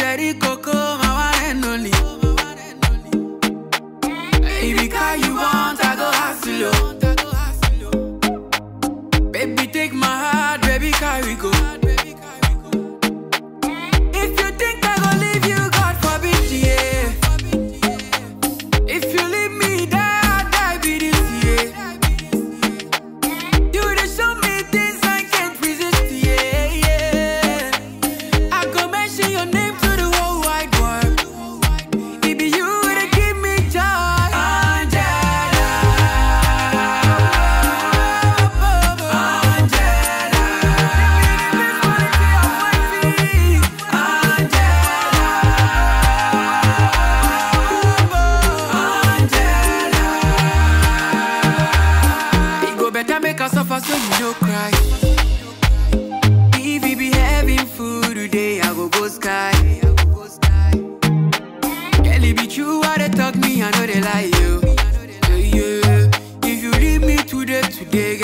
Cherry Coco, my one and only. If the car you want, I go hustle. Baby, take my heart, baby, carry go. If you think I go leave you, God forbid, yeah. If you leave me, die, die be this year. You dey show me things I can't resist, yeah, yeah. I go mention your name to the whole wide world. It be you that give me joy, Angela. Angela, it go better make us suffer so you no cry. If we be having food today, I go sky. Girl, it be true what they talk me, I know they lie you. Yeah, yeah. If you leave me today,